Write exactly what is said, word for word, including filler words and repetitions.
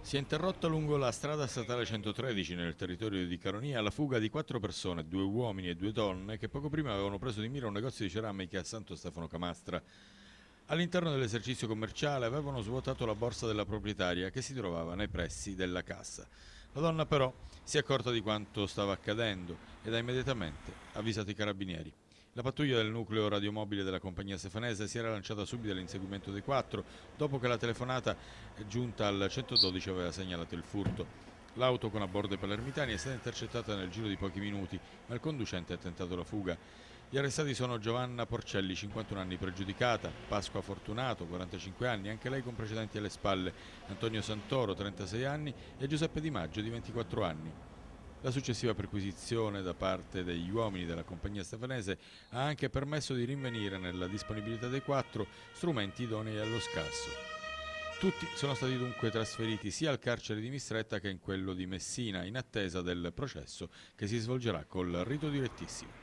Si è interrotta lungo la strada statale centotredici nel territorio di Caronia la fuga di quattro persone, due uomini e due donne, che poco prima avevano preso di mira un negozio di ceramiche a Santo Stefano Camastra. All'interno dell'esercizio commerciale avevano svuotato la borsa della proprietaria che si trovava nei pressi della cassa. La donna però si è accorta di quanto stava accadendo ed ha immediatamente avvisato i carabinieri. La pattuglia del nucleo radiomobile della compagnia stefanese si era lanciata subito all'inseguimento dei quattro dopo che la telefonata giunta al centododici aveva segnalato il furto. L'auto con a bordo i palermitani è stata intercettata nel giro di pochi minuti, ma il conducente ha tentato la fuga. Gli arrestati sono Giovanna Porcelli, cinquantuno anni pregiudicata, Pasqua Fortunato, quarantacinque anni, anche lei con precedenti alle spalle, Antonio Santoro, trentasei anni e Giuseppe Di Maggio, di ventiquattro anni. La successiva perquisizione da parte degli uomini della compagnia stefanese ha anche permesso di rinvenire nella disponibilità dei quattro strumenti idonei allo scasso. Tutti sono stati dunque trasferiti sia al carcere di Mistretta che in quello di Messina in attesa del processo che si svolgerà col rito direttissimo.